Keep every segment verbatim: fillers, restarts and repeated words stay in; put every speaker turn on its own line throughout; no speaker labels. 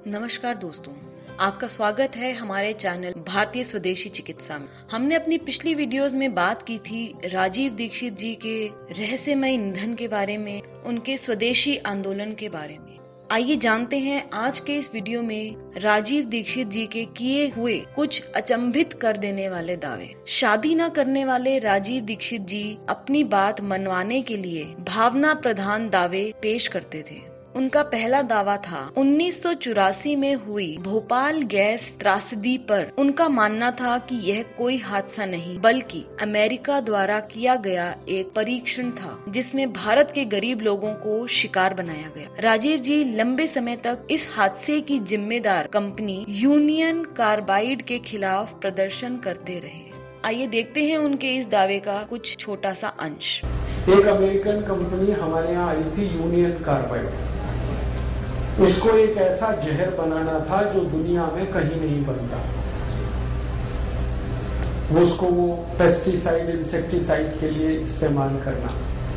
नमस्कार दोस्तों, आपका स्वागत है हमारे चैनल भारतीय स्वदेशी चिकित्सा में। हमने अपनी पिछली वीडियोस में बात की थी राजीव दीक्षित जी के रहस्यमय निधन के बारे में, उनके स्वदेशी आंदोलन के बारे में। आइए जानते हैं आज के इस वीडियो में राजीव दीक्षित जी के किए हुए कुछ अचंभित कर देने वाले दावे। शादी न करने वाले राजीव दीक्षित जी अपनी बात मनवाने के लिए भावना प्रधान दावे पेश करते थे। उनका पहला दावा था उन्नीस सौ चौरासी में हुई भोपाल गैस त्रासदी पर। उनका मानना था कि यह कोई हादसा नहीं बल्कि अमेरिका द्वारा किया गया एक परीक्षण था जिसमें भारत के गरीब लोगों को शिकार बनाया गया। राजीव जी लंबे समय तक इस हादसे की जिम्मेदार कंपनी यूनियन कार्बाइड के खिलाफ प्रदर्शन करते रहे। आइए देखते हैं उनके इस दावे का कुछ छोटा सा अंश।
एक अमेरिकन कंपनी हमारे यहाँ आई थी, यूनियन कार्बाइड। उसको एक ऐसा जहर बनाना था जो दुनिया में कहीं नहीं बनता। वो उसको वो पेस्टिसाइड इंसेक्टिसाइड के लिए इस्तेमाल करना।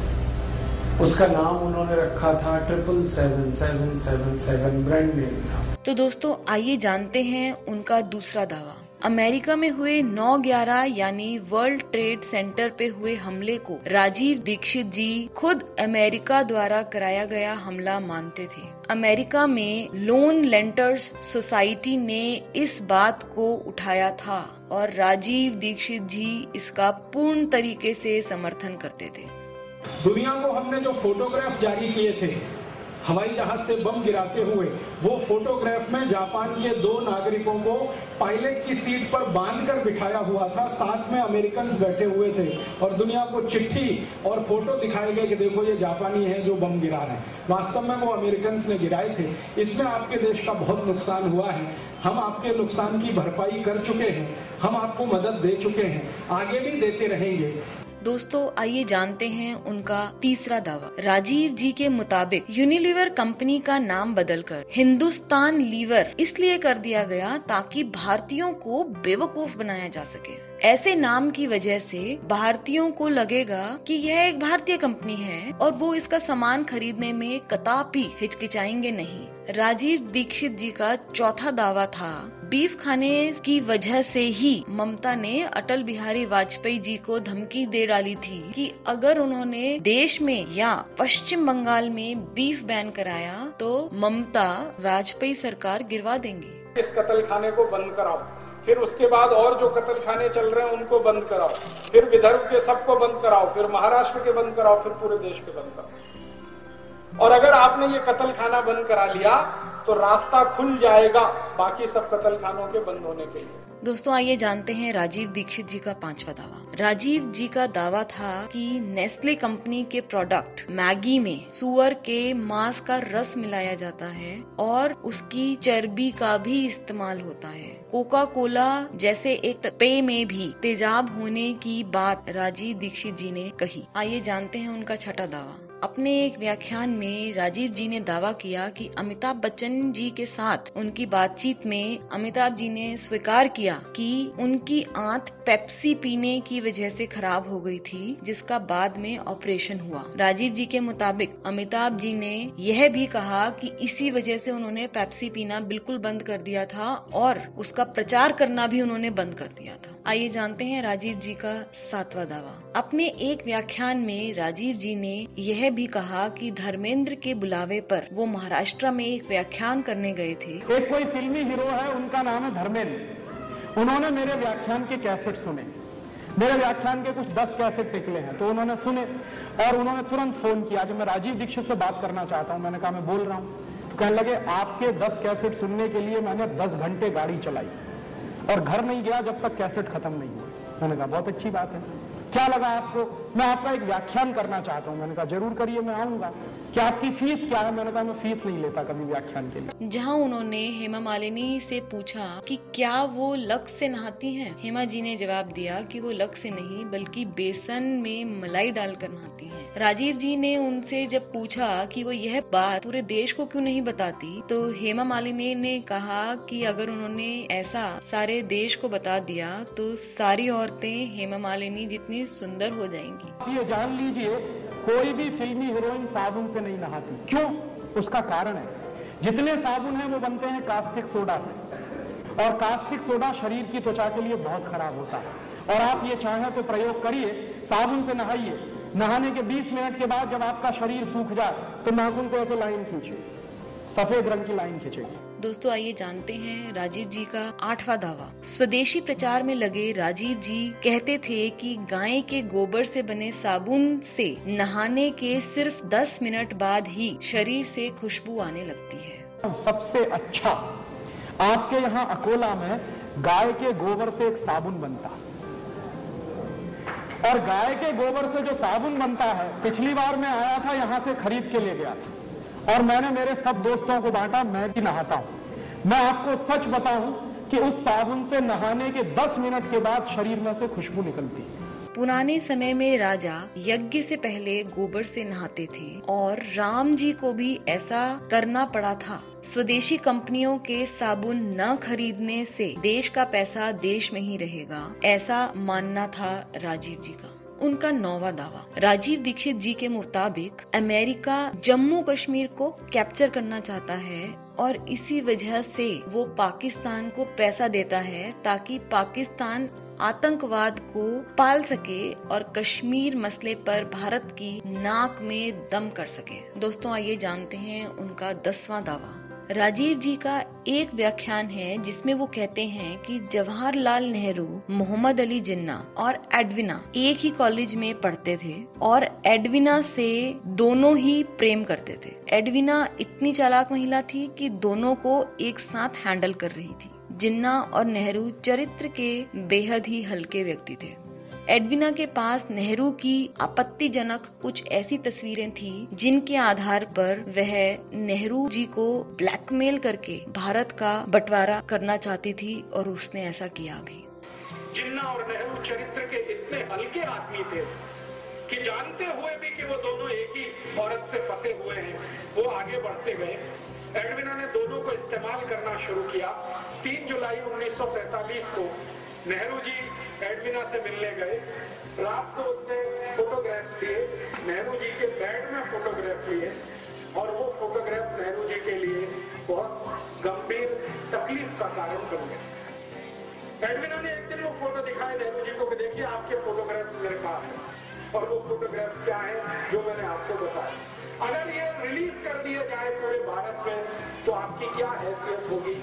उसका नाम उन्होंने रखा था triple seven seven seven seven, brand name था।
तो दोस्तों आइए जानते हैं उनका दूसरा दावा। अमेरिका में हुए नौ ग्यारह यानी वर्ल्ड ट्रेड सेंटर पे हुए हमले को राजीव दीक्षित जी खुद अमेरिका द्वारा कराया गया हमला मानते थे। अमेरिका में लोन लेंटर्स सोसाइटी ने इस बात को उठाया था और राजीव दीक्षित जी इसका पूर्ण तरीके से समर्थन करते थे।
दुनिया को हमने जो फोटोग्राफ जारी किए थे हवाई जहाज से बम गिराते हुए, वो फोटोग्राफ में जापान के दो नागरिकों को पायलट की सीट पर बांधकर बिठाया हुआ था, साथ में अमेरिकन बैठे हुए थे और दुनिया को चिट्ठी और फोटो दिखाए गए कि देखो ये जापानी है जो बम गिरा रहे हैं। वास्तव में वो अमेरिकन ने गिराए थे। इसमें आपके देश का बहुत नुकसान हुआ है। हम आपके नुकसान की भरपाई कर चुके हैं, हम आपको मदद दे चुके हैं, आगे भी देते रहेंगे।
दोस्तों आइए जानते हैं उनका तीसरा दावा। राजीव जी के मुताबिक यूनिलीवर कंपनी का नाम बदलकर हिंदुस्तान लीवर इसलिए कर दिया गया ताकि भारतीयों को बेवकूफ बनाया जा सके। ऐसे नाम की वजह से भारतीयों को लगेगा कि यह एक भारतीय कंपनी है और वो इसका सामान खरीदने में कदापि हिचकिचाएंगे नहीं। राजीव दीक्षित जी का चौथा दावा था बीफ खाने की वजह से ही ममता ने अटल बिहारी वाजपेयी जी को धमकी दे डाली थी कि अगर उन्होंने देश में या पश्चिम बंगाल में बीफ बैन कराया तो ममता वाजपेयी सरकार गिरवा देंगी।
इस कत्ल खाने को बंद कराओ, फिर उसके बाद और जो कत्ल खाने चल रहे हैं उनको बंद कराओ, फिर विदर्भ के सबको बंद कराओ, फिर महाराष्ट्र के बंद कराओ, फिर पूरे देश के बंद कराओ। और अगर आपने ये कत्ल खाना बंद करा लिया तो रास्ता खुल जाएगा बाकी सब कत्ल खानों के बंद होने के लिए।
दोस्तों आइए जानते हैं राजीव दीक्षित जी का पांचवा दावा। राजीव जी का दावा था कि नेस्ले कंपनी के प्रोडक्ट मैगी में सुअर के मांस का रस मिलाया जाता है और उसकी चर्बी का भी इस्तेमाल होता है। कोका कोला जैसे एक पेय में भी तेजाब होने की बात राजीव दीक्षित जी ने कही। आइए जानते हैं उनका छठा दावा। अपने एक व्याख्यान में राजीव जी ने दावा किया कि अमिताभ बच्चन जी के साथ उनकी बातचीत में अमिताभ जी ने स्वीकार किया कि उनकी आंत पेप्सी पीने की वजह से खराब हो गई थी, जिसका बाद में ऑपरेशन हुआ। राजीव जी के मुताबिक अमिताभ जी ने यह भी कहा कि इसी वजह से उन्होंने पेप्सी पीना बिल्कुल बंद कर दिया था और उसका प्रचार करना भी उन्होंने बंद कर दिया था। आइए जानते हैं राजीव जी का सातवां दावा। अपने एक व्याख्यान में राजीव जी ने यह भी कहा कि धर्मेंद्र के बुलावे पर वो महाराष्ट्र में एक व्याख्यान करने गए थे।
एक कोई फिल्मी हीरो है, उनका नाम है धर्मेंद्र। उन्होंने मेरे व्याख्यान के कैसेट सुने। मेरे व्याख्यान के कुछ दस कैसेट निकले हैं तो उन्होंने सुने और उन्होंने तुरंत फोन किया कि मैं राजीव दीक्षित से बात करना चाहता हूं। मैंने कहा मैं बोल रहा हूं। तो कहने लगे आपके दस कैसेट सुनने के लिए मैंने दस घंटे गाड़ी चलाई और घर नहीं गया जब तक कैसेट खत्म नहीं हुआ। मैंने कहा बहुत अच्छी बात है, क्या लगा आपको? मैं आपका एक व्याख्यान करना चाहता हूं। मैंने कहा जरूर करिए, मैं आऊंगा। क्या आपकी फीस क्या है? मैंने कहा मैं फीस नहीं लेता कभी व्याख्यान के लिए।
जहां उन्होंने हेमा मालिनी से पूछा कि क्या वो लक्स से नहाती हैं, हेमा जी ने जवाब दिया कि वो लक्स से नहीं बल्कि बेसन में मलाई डालकर नहाती हैं। राजीव जी ने उनसे जब पूछा कि वो यह बात पूरे देश को क्यों नहीं बताती, तो हेमा मालिनी ने कहा कि अगर उन्होंने ऐसा सारे देश को बता दिया तो सारी औरतें हेमा मालिनी जितनी सुंदर हो जाएंगी।
ये जान लीजिए कोई भी फिल्मी हीरोइन साबुन से नहीं नहाती। क्यों? उसका कारण है जितने साबुन हैं वो बनते हैं कास्टिक सोडा से, और कास्टिक सोडा शरीर की त्वचा के लिए बहुत खराब होता है। और आप ये चाहें तो प्रयोग करिए, साबुन से नहाइए, नहाने के बीस मिनट के बाद जब आपका शरीर सूख जाए तो नाखून से ऐसे लाइन खींचिए, सफेद रंग की लाइन खींचेगी।
दोस्तों आइए जानते हैं राजीव जी का आठवां दावा। स्वदेशी प्रचार में लगे राजीव जी कहते थे कि गाय के गोबर से बने साबुन से नहाने के सिर्फ दस मिनट बाद ही शरीर से खुशबू आने लगती है।
सबसे अच्छा आपके यहाँ अकोला में गाय के गोबर से एक साबुन बनता है, और गाय के गोबर से जो साबुन बनता है, पिछली बार मैं आया था यहाँ से खरीद के ले गया था और मैंने मेरे सब दोस्तों को बांटा, मैं भी नहाता हूं। मैं आपको सच बताऊं कि उस साबुन से नहाने के दस मिनट के बाद शरीर में से खुशबू निकलती है।
पुराने समय में राजा यज्ञ से पहले गोबर से नहाते थे और राम जी को भी ऐसा करना पड़ा था। स्वदेशी कंपनियों के साबुन न खरीदने से देश का पैसा देश में ही रहेगा, ऐसा मानना था राजीव जी का। उनका नौवां दावा। राजीव दीक्षित जी के मुताबिक अमेरिका जम्मू कश्मीर को कैप्चर करना चाहता है और इसी वजह से वो पाकिस्तान को पैसा देता है ताकि पाकिस्तान आतंकवाद को पाल सके और कश्मीर मसले पर भारत की नाक में दम कर सके। दोस्तों आइए जानते हैं उनका दसवां दावा। राजीव जी का एक व्याख्यान है जिसमें वो कहते हैं कि जवाहरलाल नेहरू, मोहम्मद अली जिन्ना और एडविना एक ही कॉलेज में पढ़ते थे और एडविना से दोनों ही प्रेम करते थे। एडविना इतनी चालाक महिला थी कि दोनों को एक साथ हैंडल कर रही थी। जिन्ना और नेहरू चरित्र के बेहद ही हल्के व्यक्ति थे। एडविना के पास नेहरू की आपत्तिजनक कुछ ऐसी तस्वीरें थी जिनके आधार पर वह नेहरू जी को ब्लैकमेल करके भारत का बंटवारा करना चाहती थी और उसने ऐसा किया भी।
जिन्ना और नेहरू चरित्र के इतने हल्के आदमी थे कि जानते हुए भी कि वो दोनों एक ही औरत से फंसे हुए हैं, वो आगे बढ़ते गए। एडविना ने दोनों को इस्तेमाल करना शुरू किया। तीन जुलाई उन्नीस सौ सैतालीस को नेहरू जी एडविना से मिलने गए। रात को उसने फोटोग्राफ लिए, नेहरू जी के बेड में फोटोग्राफ लिए और वो फोटोग्राफ नेहरू जी के लिए बहुत गंभीर तकलीफ का कारण बन गए। एडविना ने एक दिन वो फोटो दिखाए नेहरू जी को कि देखिए आपके फोटोग्राफ मेरे पास है, और वो फोटोग्राफ क्या है जो मैंने आपको बताया। अगर ये रिलीज कर दिया जाए पूरे भारत में तो आपकी क्या हैसियत होगी।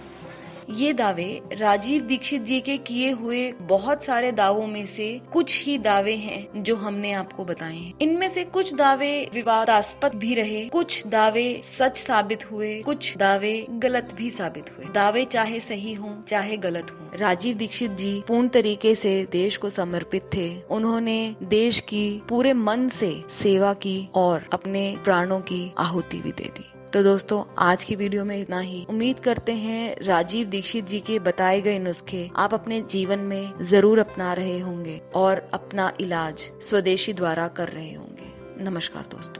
ये दावे राजीव दीक्षित जी के किए हुए बहुत सारे दावों में से कुछ ही दावे हैं जो हमने आपको बताए हैं। इनमें से कुछ दावे विवादास्पद भी रहे, कुछ दावे सच साबित हुए, कुछ दावे गलत भी साबित हुए। दावे चाहे सही हों चाहे गलत हों, राजीव दीक्षित जी पूर्ण तरीके से देश को समर्पित थे। उन्होंने देश की पूरे मन से सेवा की और अपने प्राणों की आहुति भी दे दी। तो दोस्तों आज की वीडियो में इतना ही। उम्मीद करते हैं राजीव दीक्षित जी के बताए गए नुस्खे आप अपने जीवन में जरूर अपना रहे होंगे और अपना इलाज स्वदेशी द्वारा कर रहे होंगे। नमस्कार दोस्तों।